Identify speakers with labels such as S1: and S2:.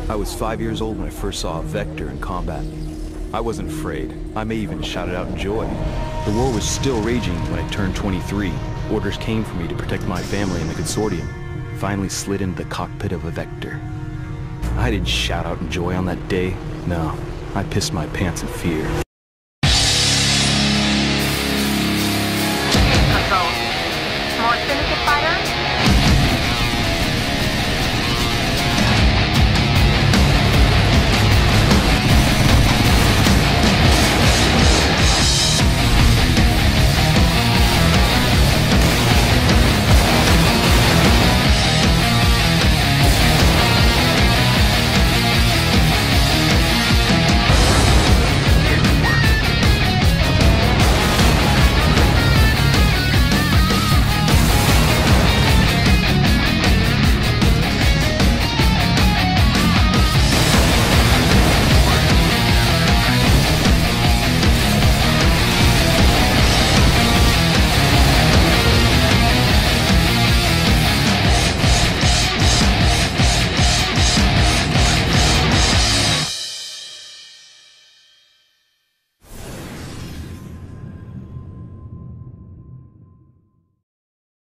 S1: I was 5 years old when I first saw a Vector in combat. I wasn't afraid. I may even shout it out in joy. The war was still raging when I turned 23. Orders came for me to protect my family and the Consortium. Finally slid into the cockpit of a Vector. I didn't shout out in joy on that day. No, I pissed my pants in fear.